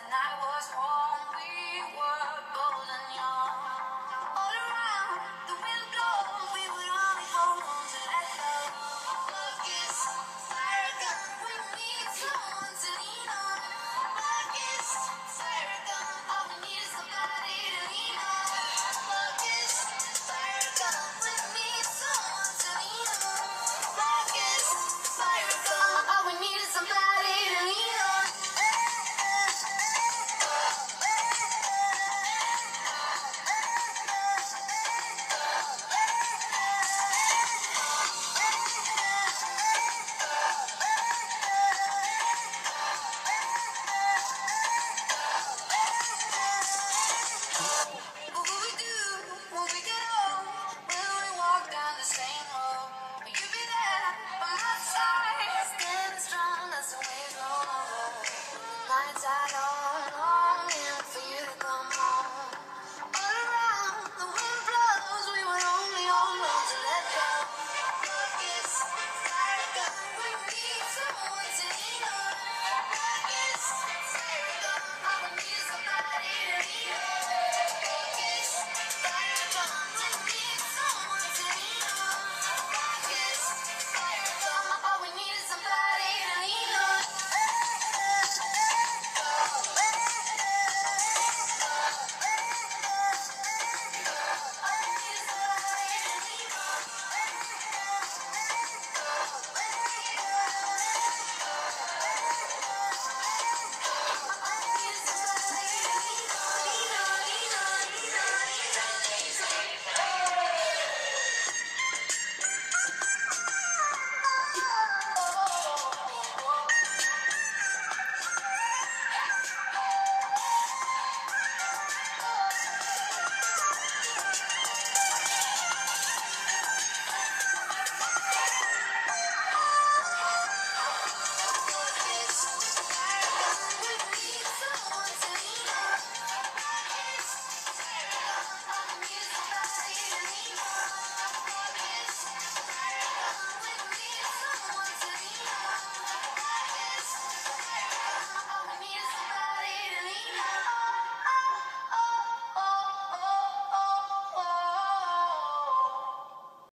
I was born, we were golden young. All around, the wind blows, we would only hold on to let go. Love is fire gun, we need someone to lean on. Love is fire gun, all we need is somebody to lean on. Love is fire gun, we need someone to lean on. Love is fire gun, all we need is somebody to lean on. What will we do when we get old? Will we walk down the same road? Will you be there by my side, standing strong as the waves roll over? Nights I know